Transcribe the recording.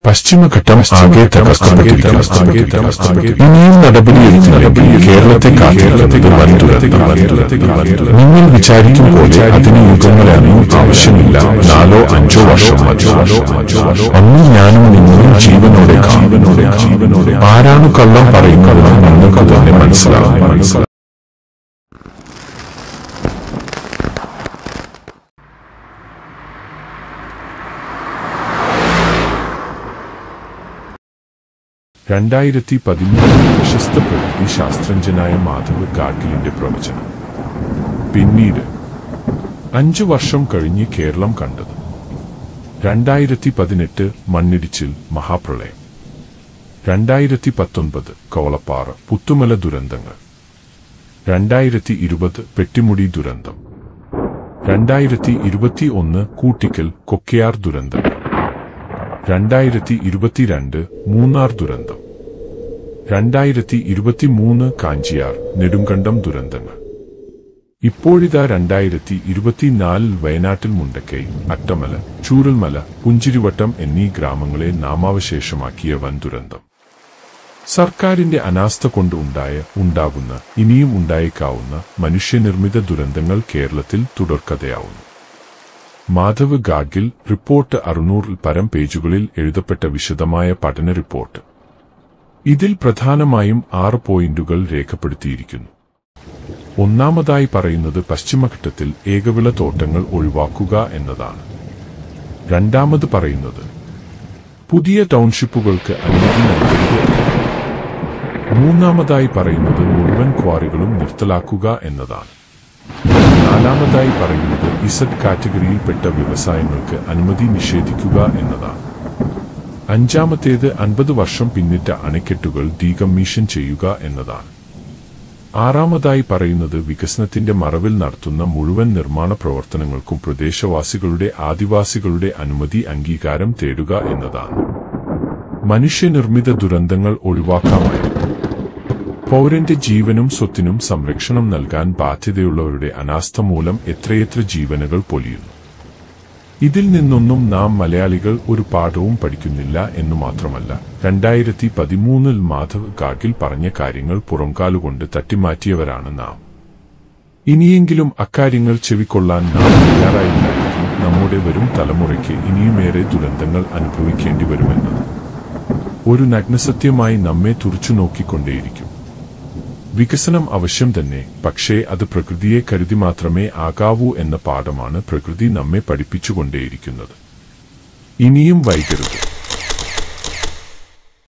പശ്ചിമഘട്ടം ആകെ തകർക്കപ്പെട്ടിരിക്കുന്നു. ഇനിയും നടപടിയെടുത്തില്ലെങ്കിൽ കേരളത്തെ കാത്തിരിക്കുന്നത് വൻ ദുരന്തം. നിങ്ങൾ വിചാരിക്കും പോലെ അതിന് യുഗങ്ങളൊന്നും ആവശ്യമില്ല. 4 or 5 വർഷം മതി. അന്ന് ഞാനും നിങ്ങളും ജീവനോടെ ആരാണ് കള്ളം പറയുന്നതെന്ന് നിങ്ങൾക്ക് തന്നെ മനസ്സിലാവും. പ്രശസ്ത പ്രകൃതി ശാസ്ത്രജ്ഞനായ മാധവ് ഗാഡ്ഗിലിന്റെ പ്രവചനം. പിന്നീട് 5 വർഷം കഴിഞ്ഞ് കേരളം കണ്ടത് 2018 മണ്ണിടിച്ചിൽ മഹാപ്രളയം, 2019 കവളപ്പാറ പുത്തുമല ദുരന്തങ്ങൾ, 2020 പെട്ടിമുടി ദുരന്തം, 2021 കൂട്ടിക്കൽ കൊക്കയാർ ദുരന്തങ്ങൾ, 2022 മൂന്നാർ ദുരന്തം, 2023 കാഞ്ചിയാർ നെടുങ്കണ്ടം ദുരന്തങ്ങൾ. ഇപ്പോഴിതാ 2024 വയനാട്ടിൽ മുണ്ടക്കൈ, അട്ടമല, ചൂരൽമല, പുഞ്ചിരിവട്ടം എന്നീ ഗ്രാമങ്ങളെ നാമാവശേഷമാക്കിയ വൻ ദുരന്തം. സർക്കാരിന്റെ അനാസ്ഥ കൊണ്ട് ഉണ്ടാകുന്ന ഇനിയും ഉണ്ടായേക്കാവുന്ന മനുഷ്യനിർമ്മിത ദുരന്തങ്ങൾ കേരളത്തിൽ തുടർക്കഥയാവുന്നു. മാധവ് ഗാഡ്ഗിൽ റിപ്പോർട്ട് 600-ൽ പരം പേജുകളിൽ എഴുതപ്പെട്ട വിശദമായ പഠന റിപ്പോർട്ട്. ഇതിൽ പ്രധാനമായും 6 പോയിന്റുകൾ രേഖപ്പെടുത്തിയിരിക്കുന്നു. ഒന്നാമതായി പറയുന്നത് പശ്ചിമഘട്ടത്തിൽ ഏകവിള തോട്ടങ്ങൾ ഒഴിവാക്കുക എന്നതാണ്. രണ്ടാമത് പറയുന്നത് പുതിയ ടൗൺഷിപ്പുകൾക്ക് അനുമതി നൽകരുത്. മൂന്നാമതായി പറയുന്നത് മുഴുവൻ ക്വാറികളും നിർത്തലാക്കുക എന്നതാണ്. നാലാമതായി പറയുന്നത് ഇസഡ് കാറ്റഗറിയിൽപ്പെട്ട വ്യവസായങ്ങൾക്ക് അനുമതി നിഷേധിക്കുക എന്നതാണ്. അഞ്ചാമത്തേത് 50 വർഷം പിന്നിട്ട അണക്കെട്ടുകൾ ഡീകമ്മീഷൻ ചെയ്യുക എന്നതാണ്. ആറാമതായി പറയുന്നത് വികസനത്തിന്റെ മറവിൽ നടത്തുന്ന മുഴുവൻ നിർമ്മാണ പ്രവർത്തനങ്ങൾക്കും പ്രദേശവാസികളുടെ ആദിവാസികളുടെ അനുമതി അംഗീകാരം തേടുക എന്നതാണ്. മനുഷ്യനിർമ്മിത ദുരന്തങ്ങൾ ഒഴിവാക്കാമായിരുന്നു. പൗരന്റെ ജീവനും സ്വത്തിനും സംരക്ഷണം നൽകാൻ ബാധ്യതയുള്ളവരുടെ അനാസ്ഥ മൂലം എത്രയെത്ര ജീവനുകൾ പൊലിയുന്നു. ഇതിൽ നിന്നൊന്നും നാം മലയാളികൾ ഒരു പാഠവും പഠിക്കുന്നില്ല എന്നു മാത്രമല്ല, 2013-ൽ മാധവ് ഗാഡ്ഗിൽ പറഞ്ഞ കാര്യങ്ങൾ പുറംകാലുകൊണ്ട് തട്ടിമാറ്റിയവരാണ് നാം. ഇനിയെങ്കിലും അക്കാര്യങ്ങൾ ചെവിക്കൊള്ളാൻ നാം തയ്യാറായില്ലായിരിക്കും നമ്മുടെ വരും തലമുറയ്ക്ക് ഇനിയുമേറെ ദുരന്തങ്ങൾ അനുഭവിക്കേണ്ടി വരുമെന്നത് ഒരു നഗ്നസത്യമായി നമ്മെ തുറിച്ചുനോക്കിക്കൊണ്ടേയിരിക്കും. വികസനം അവശ്യം തന്നെ, പക്ഷേ അത് പ്രകൃതിയെ കരുതി മാത്രമേ ആകാവൂ എന്ന പാഠമാണ് പ്രകൃതി നമ്മെ പഠിപ്പിച്ചുകൊണ്ടേയിരിക്കുന്നത്. ഇനിയും വൈകരുത്.